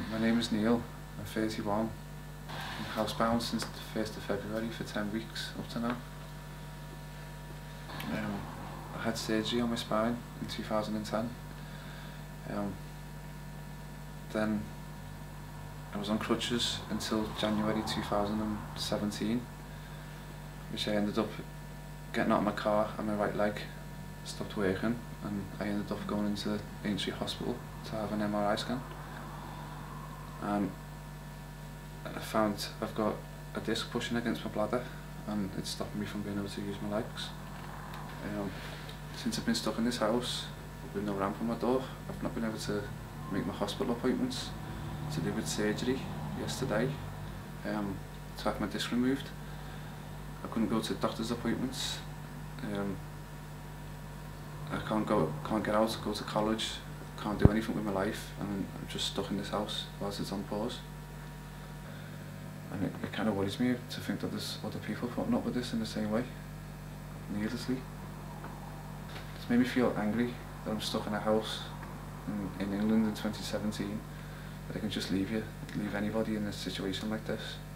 My name is Neil, I'm 31. I'm housebound since the 1st of February for 10 weeks up to now. I had surgery on my spine in 2010. Then I was on crutches until January 2017, which I ended up getting out of my car and my right leg stopped working, and I ended up going into Aintree Hospital to have an MRI scan. And I found I've got a disc pushing against my bladder and it's stopping me from being able to use my legs. Since I've been stuck in this house with no ramp on my door, I've not been able to make my hospital appointments to do with surgery yesterday to have my disc removed. I couldn't go to doctor's appointments. I can't get out, go to college, can't do anything with my life, and I'm just stuck in this house whilst it's on pause. And it kind of worries me to think that there's other people putting up with this in the same way, needlessly. It's made me feel angry that I'm stuck in a house in England in 2017, that I can just leave anybody in a situation like this.